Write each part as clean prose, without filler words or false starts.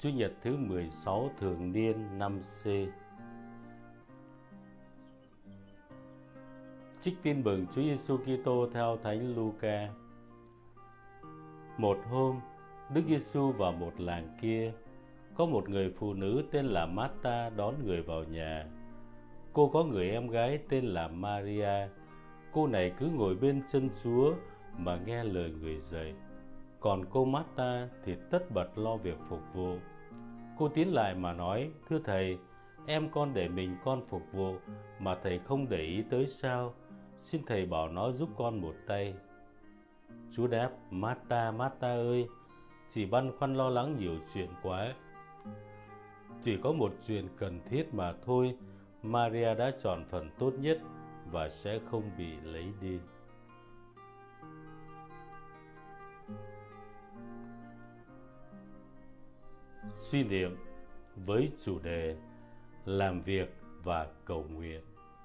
Chủ nhật thứ 16 thường niên năm C. Trích tin mừng Chúa Giêsu Kitô theo Thánh Luca. Một hôm, Đức Giêsu vào một làng kia, có một người phụ nữ tên là Marta đón người vào nhà. Cô có người em gái tên là Maria. Cô này cứ ngồi bên chân Chúa mà nghe lời người dạy. Còn cô Marta thì tất bật lo việc phục vụ. Cô tiến lại mà nói: "Thưa Thầy, em con để mình con phục vụ mà Thầy không để ý tới sao? Xin Thầy bảo nó giúp con một tay." Chúa đáp: "Marta, Marta ơi, chỉ băn khoăn lo lắng nhiều chuyện quá. Chỉ có một chuyện cần thiết mà thôi. Maria đã chọn phần tốt nhất và sẽ không bị lấy đi." Suy niệm với chủ đề làm việc và cầu nguyện.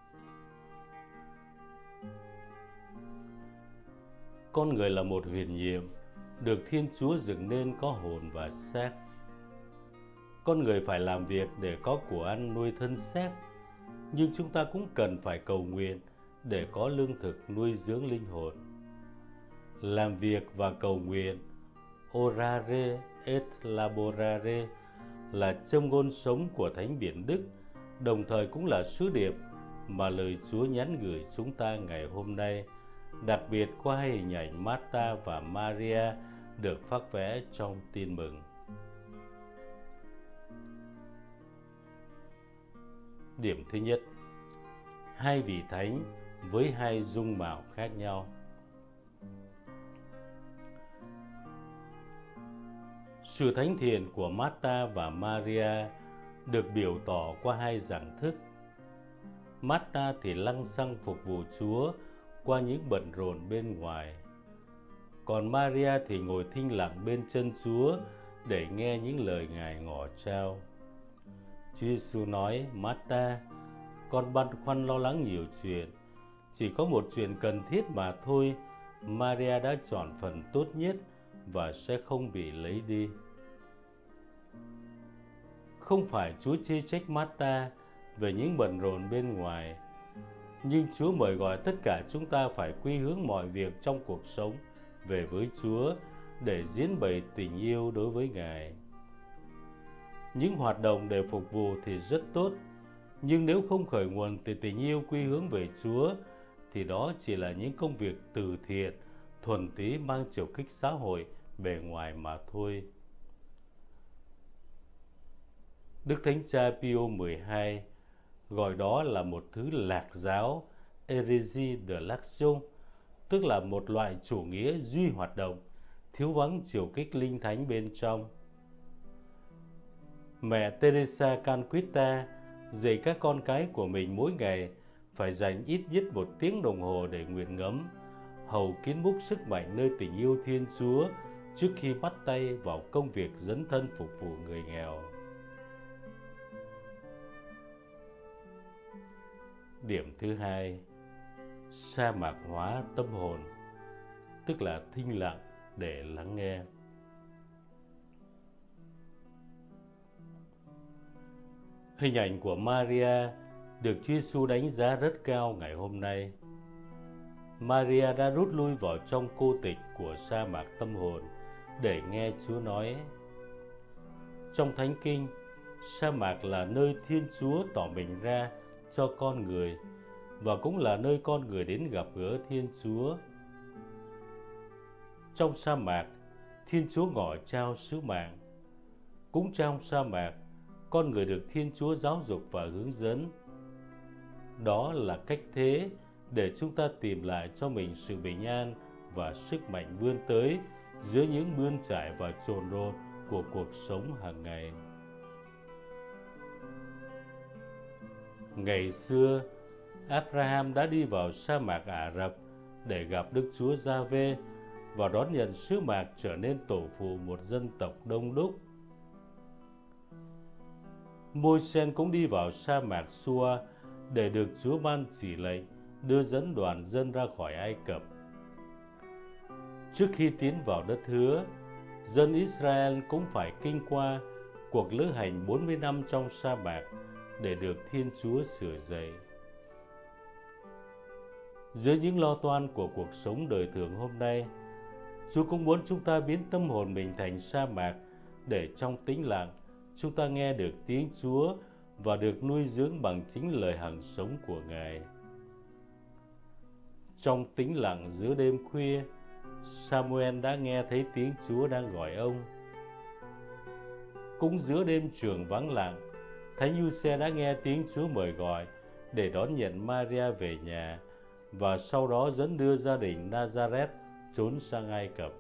Con người là một huyền nhiệm, được Thiên Chúa dựng nên có hồn và xác. Con người phải làm việc để có của ăn nuôi thân xác, nhưng chúng ta cũng cần phải cầu nguyện để có lương thực nuôi dưỡng linh hồn. Làm việc và cầu nguyện, orare et laborare, là châm ngôn sống của Thánh Biển Đức, đồng thời cũng là sứ điệp mà lời Chúa nhắn gửi chúng ta ngày hôm nay, đặc biệt qua hai hình ảnh Marta và Maria được phác vẽ trong tin mừng. Điểm thứ nhất, hai vị thánh với hai dung mạo khác nhau. Sự thánh thiện của Marta và Maria được biểu tỏ qua hai dạng thức. Marta thì lăng xăng phục vụ Chúa qua những bận rộn bên ngoài, còn Maria thì ngồi thinh lặng bên chân Chúa để nghe những lời Ngài ngỏ trao. Chúa Giêsu nói: "Marta, con băn khoăn lo lắng nhiều chuyện, chỉ có một chuyện cần thiết mà thôi. Maria đã chọn phần tốt nhất và sẽ không bị lấy đi." Không phải Chúa chê trách Marta về những bận rộn bên ngoài, nhưng Chúa mời gọi tất cả chúng ta phải quy hướng mọi việc trong cuộc sống về với Chúa để diễn bày tình yêu đối với Ngài. Những hoạt động để phục vụ thì rất tốt, nhưng nếu không khởi nguồn từ tình yêu quy hướng về Chúa thì đó chỉ là những công việc từ thiện thuần túy mang chiều kích xã hội bề ngoài mà thôi. Đức Thánh Cha Pio XII gọi đó là một thứ lạc giáo, hérésie de l'action, tức là một loại chủ nghĩa duy hoạt động, thiếu vắng chiều kích linh thánh bên trong. Mẹ Teresa Calcutta dạy các con cái của mình mỗi ngày phải dành ít nhất 1 tiếng đồng hồ để nguyện ngẫm, hầu kín múc sức mạnh nơi tình yêu Thiên Chúa trước khi bắt tay vào công việc dấn thân phục vụ người nghèo. Điểm thứ hai, sa mạc hóa tâm hồn, tức là thinh lặng để lắng nghe. Hình ảnh của Maria được Chúa Giêsu đánh giá rất cao ngày hôm nay. Maria đã rút lui vào trong cô tịch của sa mạc tâm hồn để nghe Chúa nói. Trong Thánh Kinh, sa mạc là nơi Thiên Chúa tỏ mình ra cho con người và cũng là nơi con người đến gặp gỡ Thiên Chúa. Trong sa mạc, Thiên Chúa ngỏ trao sứ mạng. Cũng trong sa mạc, con người được Thiên Chúa giáo dục và hướng dẫn. Đó là cách thế để chúng ta tìm lại cho mình sự bình an và sức mạnh vươn tới giữa những bươn chải và chồn rộn của cuộc sống hàng ngày. Ngày xưa, Abraham đã đi vào sa mạc Ả Rập để gặp Đức Chúa Gia-vê và đón nhận sứ mạng trở nên tổ phụ một dân tộc đông đúc. Môi-se cũng đi vào sa mạc Sua để được Chúa ban chỉ lệnh đưa dẫn đoàn dân ra khỏi Ai Cập. Trước khi tiến vào đất hứa, dân Israel cũng phải kinh qua cuộc lữ hành 40 năm trong sa mạc để được Thiên Chúa sửa dậy. Giữa những lo toan của cuộc sống đời thường hôm nay, Chúa cũng muốn chúng ta biến tâm hồn mình thành sa mạc để trong tĩnh lặng chúng ta nghe được tiếng Chúa và được nuôi dưỡng bằng chính lời hằng sống của Ngài. Trong tĩnh lặng giữa đêm khuya, Samuel đã nghe thấy tiếng Chúa đang gọi ông. Cũng giữa đêm trường vắng lặng, Thánh Giuse đã nghe tiếng Chúa mời gọi để đón nhận Maria về nhà và sau đó dẫn đưa gia đình Nazareth trốn sang Ai Cập.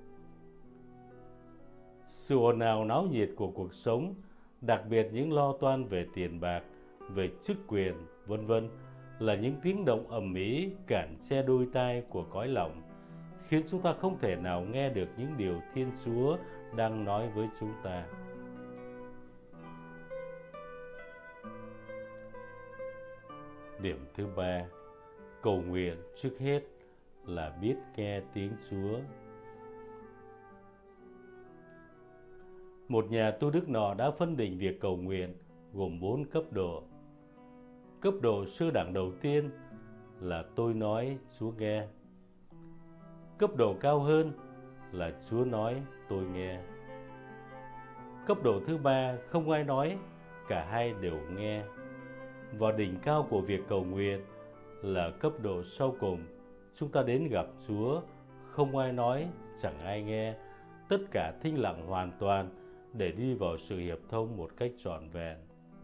Sự ồn ào náo nhiệt của cuộc sống, đặc biệt những lo toan về tiền bạc, về chức quyền, vân vân, là những tiếng động ầm ĩ cản che đôi tai của cõi lòng, khiến chúng ta không thể nào nghe được những điều Thiên Chúa đang nói với chúng ta. Điểm thứ ba, cầu nguyện trước hết là biết nghe tiếng Chúa. Một nhà tu đức nọ đã phân định việc cầu nguyện gồm 4 cấp độ. Cấp độ sơ đẳng đầu tiên là tôi nói, Chúa nghe. Cấp độ cao hơn là Chúa nói, tôi nghe. Cấp độ thứ ba không ai nói, cả hai đều nghe. Và đỉnh cao của việc cầu nguyện là cấp độ sau cùng, chúng ta đến gặp Chúa, không ai nói, chẳng ai nghe, tất cả thinh lặng hoàn toàn để đi vào sự hiệp thông một cách trọn vẹn.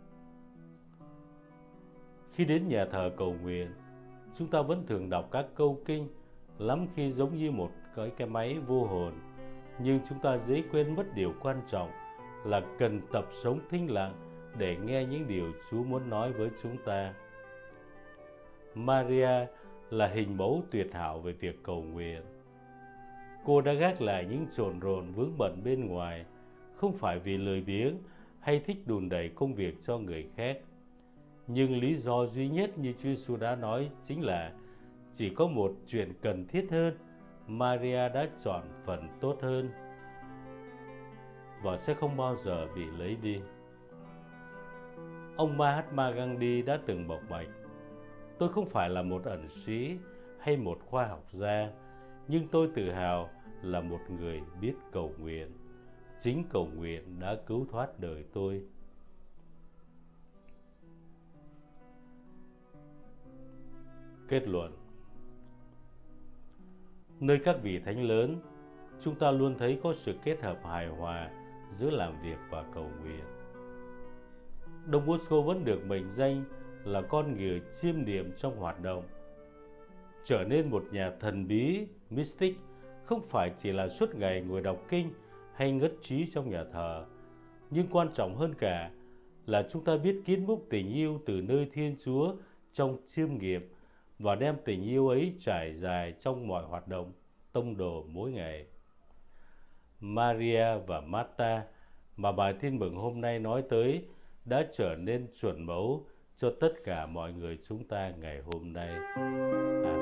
Khi đến nhà thờ cầu nguyện, chúng ta vẫn thường đọc các câu kinh, lắm khi giống như một cái máy vô hồn, nhưng chúng ta dễ quên mất điều quan trọng là cần tập sống thinh lặng để nghe những điều Chúa muốn nói với chúng ta. Maria là hình mẫu tuyệt hảo về việc cầu nguyện. Cô đã gác lại những chồn rộn vướng bận bên ngoài, không phải vì lười biếng hay thích đùn đẩy công việc cho người khác. Nhưng lý do duy nhất như Chúa Giêsu đã nói chính là chỉ có một chuyện cần thiết hơn, Maria đã chọn phần tốt hơn và sẽ không bao giờ bị lấy đi. Ông Mahatma Gandhi đã từng bộc bạch: tôi không phải là một ẩn sĩ hay một khoa học gia, nhưng tôi tự hào là một người biết cầu nguyện. Chính cầu nguyện đã cứu thoát đời tôi. Kết luận: nơi các vị thánh lớn, chúng ta luôn thấy có sự kết hợp hài hòa giữa làm việc và cầu nguyện. Don Bosco vẫn được mệnh danh là con người chiêm niệm trong hoạt động. Trở nên một nhà thần bí, mystic, không phải chỉ là suốt ngày ngồi đọc kinh hay ngất trí trong nhà thờ, nhưng quan trọng hơn cả là chúng ta biết kiến múc tình yêu từ nơi Thiên Chúa trong chiêm nghiệm và đem tình yêu ấy trải dài trong mọi hoạt động tông đồ mỗi ngày. Maria và Martha mà bài tin mừng hôm nay nói tới đã trở nên chuẩn mẫu cho tất cả mọi người chúng ta ngày hôm nay.